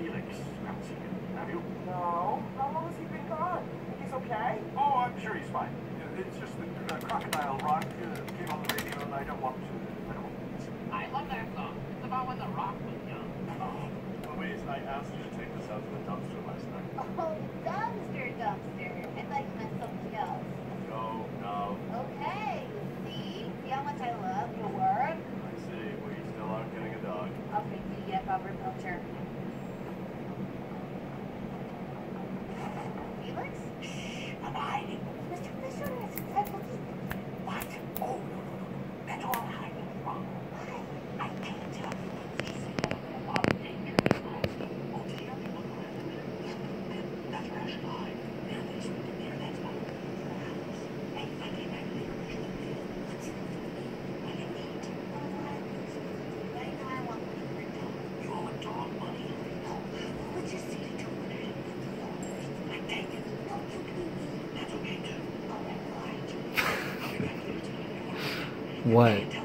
Felix. Haven't seen him, have you? No. How long has he been gone? Think he's okay? Oh, I'm sure he's fine. It's just that Crocodile Rock came on the radio, and I don't want to listen. I love that song. It's about when The Rock was young. Oh, Louise, I asked you to take this out to the dumpster last night. Oh, dumpster. I thought you meant something else. No. Okay, see how much I love your work? I see. We still aren't getting a dog. Okay, do you get a proper culture? Felix? Shh, I'm hiding. Mr. Fisher has said What? Oh, no. That's all I'm hiding from. I can't tell you what he's saying. A lot of danger. Oh, do you look around a minute? That's where I should hide. There, that's my house. Hey, I came back to the original deal. Let's see what's going to be. I can eat. Right now I want to bring dog. You owe a dog money? No. Let's just see the $250. I take it. No, you please. That's okay, too. All right, I'll be back later tonight. What?